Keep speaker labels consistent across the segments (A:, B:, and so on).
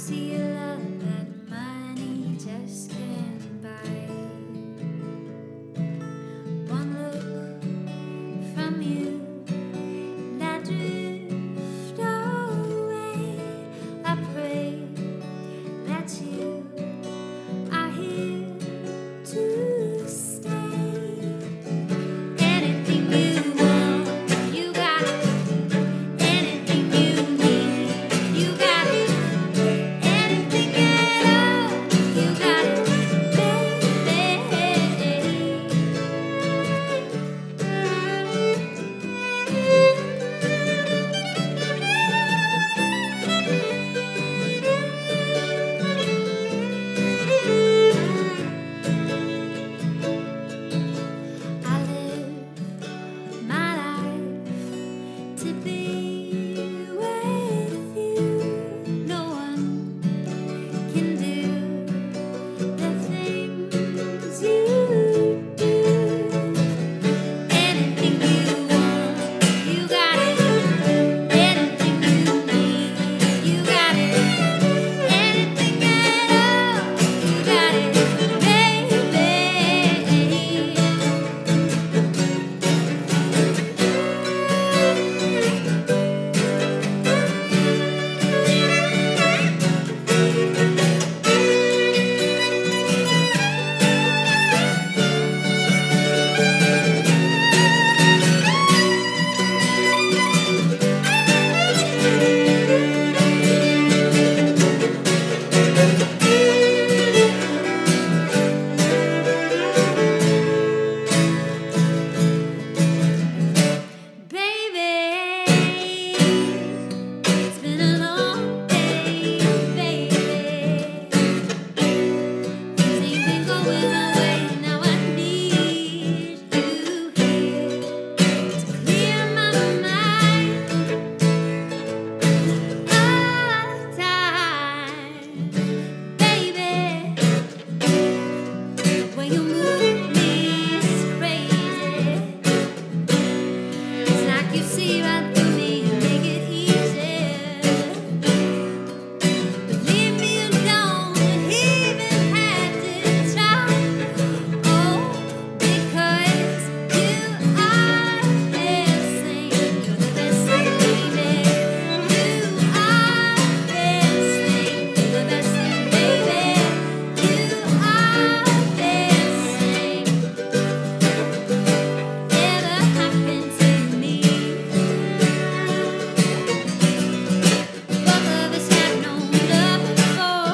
A: See a love that money just can't buy. One look from you and I drift away. I pray that you are here to stay. Anything you want, you got it. Anything you need, you got it. Anything at all, you got it, I live my life to be with you. No one can do the things you do. Anything you want, you got it. Anything you need, you got it. Anything at all, you got it, baby. Baby, it's been a long day, baby. Things ain't been going my way. Now I need you here to clear my mind all the time, baby. When you move me, it's crazy. It's like you see right through me and make it easy. Believe me, you don't even have to try. Oh, because you are the best thing. You're the best thing, baby. You are the best thing. You're the best thing, baby. You are the best thing ever happened to me. Both of us have known love before.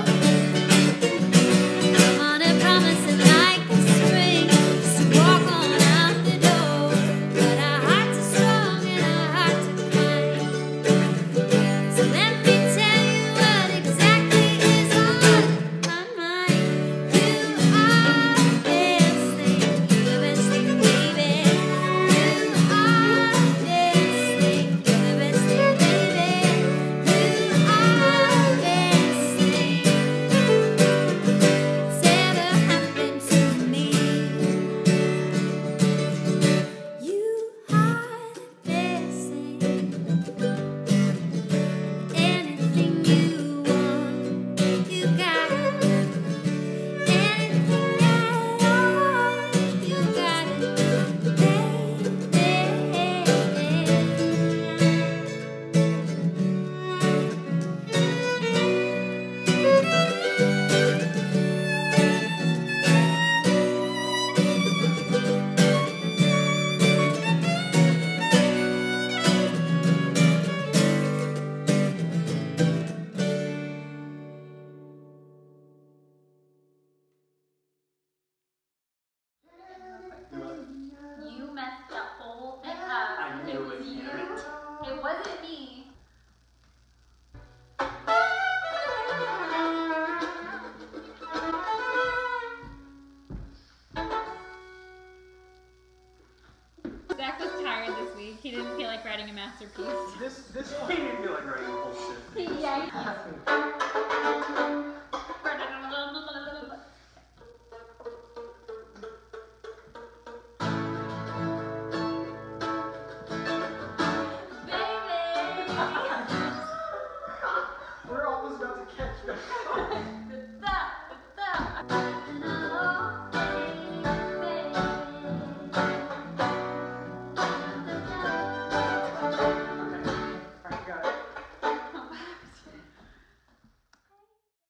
A: I wanna promise it like a spring, just to walk on out the door. But our hearts are strong and our hearts are kind. So let me tell you what exactly is on my mind. You are the best thing. You're the best thing, baby. You are the best thing. You're the best thing, baby. You are the best thing that's ever happened to me. You are the best thing. Anything you want, you got it. Anything at all, you got it, baby.
B: You messed the whole thing up.
C: I knew
B: It was
C: it,
B: you.
C: damn it.
B: It wasn't me. Zach was tired this week. He didn't feel like writing a masterpiece.
C: This he didn't feel like writing a whole symphony.
B: Yeah.